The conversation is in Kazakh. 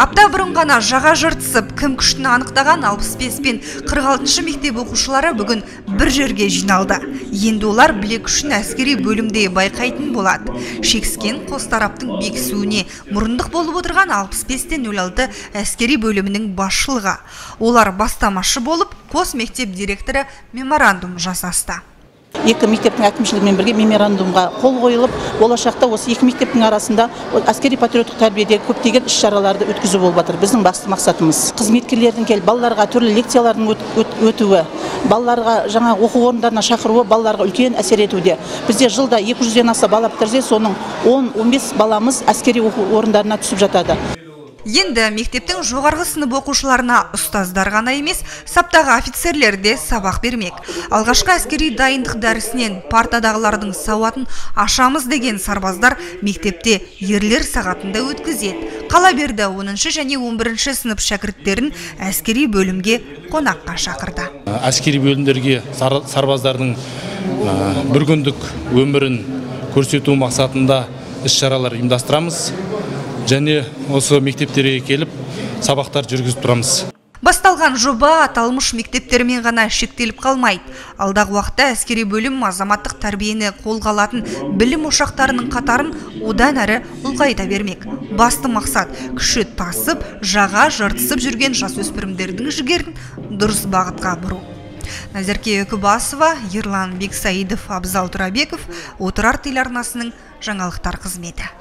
Апта бұрын ғана жаға жыртысып, кім күшін анықтаған 65 пен 46 мектеп оқушылары бүгін бір жерге жиналды. Енді олар білек күшін әскери бөлімде байқайтын болады. Шекіскен қос тараптың бекісуіне мұрындық болып отырған 65-тен 06 әскери бөлімінің басшылығы. Олар бастамашы болып, қос мектеп директоры меморандум жасасты. Екі мектептің әкімшілігімен бірге меморандумға қол қойылып, болашақта осы екі мектептің арасында әскери патриоттық тәрбиедегі көптеген іс-шараларды өткізу болып жатыр. Біздің басты мақсатымыз қызметкерлердің келіп, балаларға түрлі лекциялардың өтуі, балаларға жаңа оқу орындарына шақыруы балаларға үлкен әсер етуде. Бізде жылда 200-ден аса бала бітірсе, соның 10-15 баламыз әскери оқу орындарына түсіп жатады. Енді мектептің жоғарғы сынып оқушыларына ұстаздар ғана емес, саптағы офицерлер де сабақ бермек. Алғашқы әскери дайындық дәрісінен партадағылардың сауатын ашамыз деген сарбаздар мектепте ерлер сағатында өткізеді. Қала берді 10-шы және 11-ші сынып шәкірттерін әскери бөлімге қонаққа шақырды. Әскери бөлімдерге сарбаздардың бір күндік өмірін көрсету мақсатында іс-шаралар ұйымдастырамыз. Және осы мектептерге келіп, сабақтар жүргізіп тұрамыз. Басталған жоба аталмыш мектептермен ғана шектеліп қалмайды. Алдағы уақытта әскери бөлім азаматтық тәрбиені қолға алатын білім ошақтарының қатарын одан әрі ұлғайта бермек. Басты мақсат күші тасып, жаға жыртысып жүрген жасөспірімдердің жігерін дұрыс бағытқа бұру. Назерке Өкібасова, Ерлан Бексаидов, Абзал Турабеков, Отырар телеарнасының жаңалықтар қызметі.